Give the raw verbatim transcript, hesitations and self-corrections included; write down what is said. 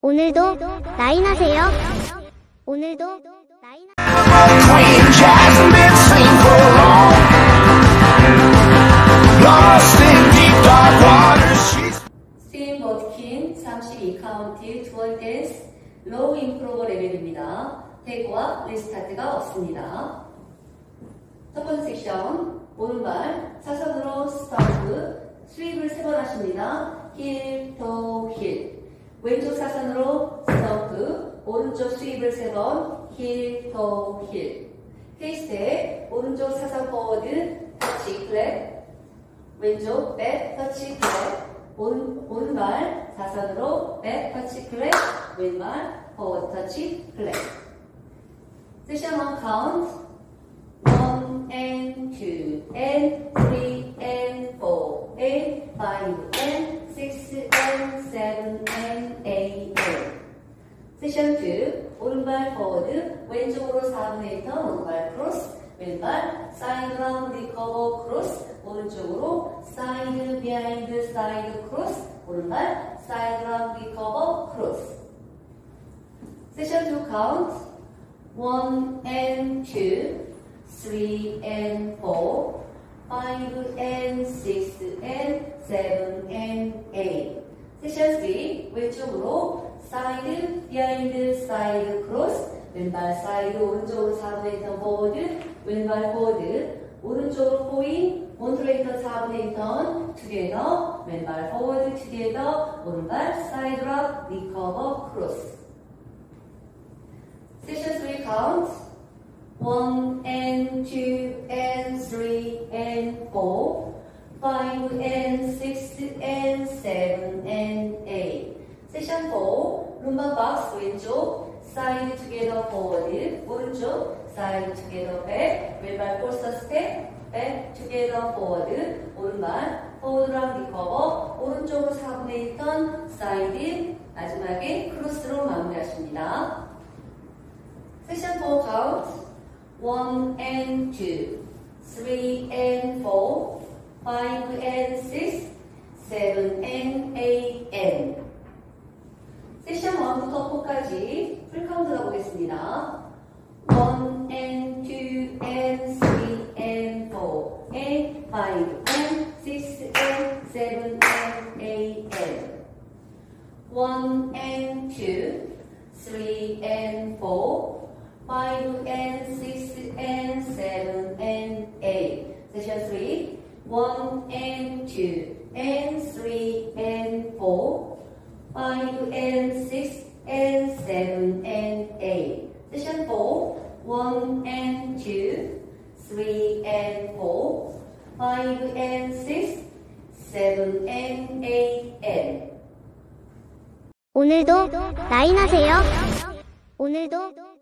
오늘도 라인하세요. 오늘도 라인. 스팀 버티킨 삼십이 카운트 듀얼 댄스 로우 임프로버 레벨입니다. 태그와 리스타트가 없습니다. 첫 번째 섹션 오른발 사선으로 스타트 스윕을 세 번 하십니다. 힐, 도, 힐. 왼쪽 사선으로 스타트 오른쪽 스윕을 세 번 힐, 도, 힐. 페이스에 오른쪽 사선 포워드 터치 클랩 왼쪽 백 터치 클랩 오른, 오른발 사선으로 백 터치 클랩 왼발 포워드 터치 클랩. 세션 원 카운트 one and two and three and four and five and six and seven and eight and. 세션 투 오른발 포워드 왼쪽으로 사분의 일 턴 오른발 크로스 왼발 사이드 라운드 리커버 크로스 오른쪽으로 사이드 비하인드 사이드 크로스 오른발 사이드 라운드 리커버 크로스. 세션 투 카운트 one and two three and four five and six and seven and eight. 세션 쓰리 왼쪽으로 사이드 비하인드 사이드 크로스 왼발 사이드 오른쪽으로 사분의 일 턴 포워드 왼발 포워드 오른쪽으로 포인 원트레이 턴 사분의 일 턴 투게더 왼발 포워드 투게더 오른발 사이드 락 리커버 크로스. 세션 쓰리 카운트 one and two and three and four five and six and seven and eight. 세션 사 룸바 박스 왼쪽 사이드 투게더 포워드 오른쪽 사이드 투게더 백 왼발 폴스터 스텝 백 투게더 포워드 오른발 포워드랑 리커버 오른쪽으로 사분의 일 턴 사이드 마지막에 크로스로 마무리하십니다. 세션 사 카운트 one and two three and four five and six seven and eight and. 세션 일부터 사까지 풀카운트 가보겠습니다. one and two and three and four and five and six and seven and eight and. one and two three and four five and six and seven and eight. 세션 쓰리 one and two and three and four five and six and seven and eight. 세션 사 one and two three and four five and six seven and eight and. 오늘도 라인하세요. 오늘도